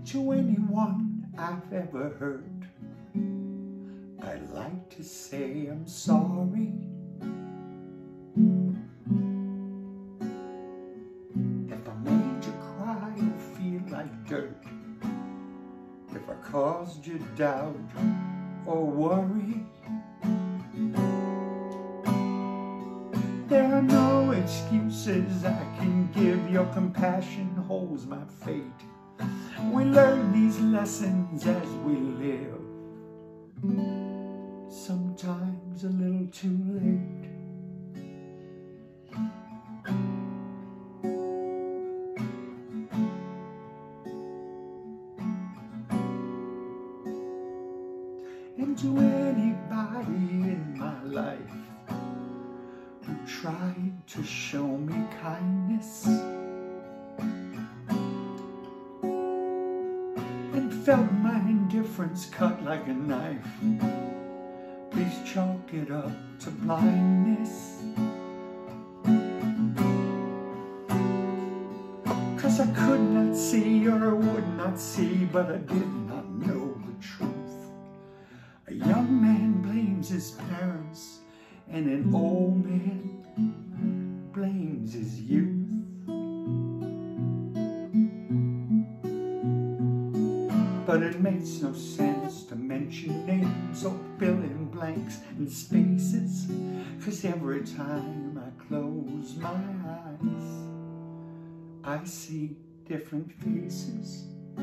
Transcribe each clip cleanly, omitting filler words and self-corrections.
To anyone I've ever hurt, I'd like to say I'm sorry. If I made you cry or feel like dirt, if I caused you doubt or worry, there are no excuses I can give. Your compassion holds my fate. We learn these lessons as we live, sometimes a little too late. And to anybody in my life who tried to show me kindness and felt my indifference cut like a knife, please chalk it up to blindness. 'Cause I could not see or would not see, but I did not know the truth. A young man blames his parents, and an old man blames his youth. But it makes no sense to mention names or fill in blanks and spaces, 'cause every time I close my eyes, I see different faces.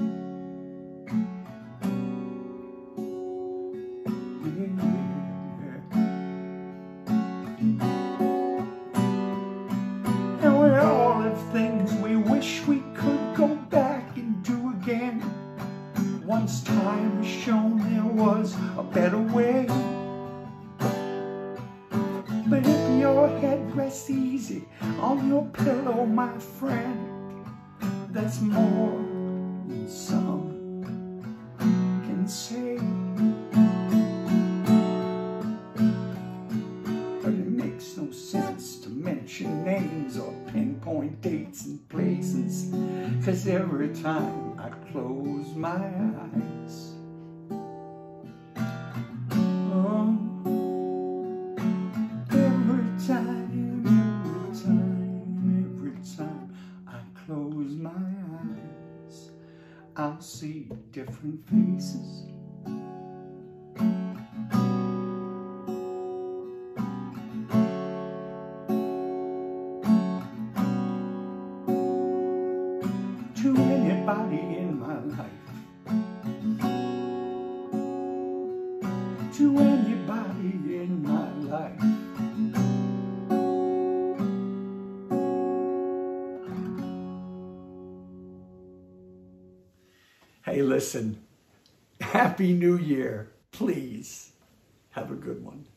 And we're all of things we wish we could go back and do again. Once time has shown there was a better way. But if your head rests easy on your pillow, my friend, that's more than some can say. But it makes no sense to mention names or pinpoint dates and places, 'cause every time I close my eyes, oh, every time I close my eyes, I'll see different faces. To anybody in my life, to anybody in my life, hey, listen, Happy New Year. Please have a good one.